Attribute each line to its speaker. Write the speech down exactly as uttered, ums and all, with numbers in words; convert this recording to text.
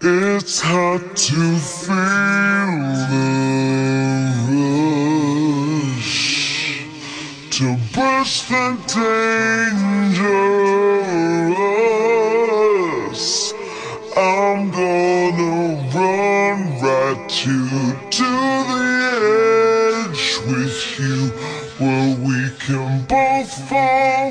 Speaker 1: It's hard to feel the rush, to burst the dangerous. I'm gonna run right to, to the edge with you, where we can both fall.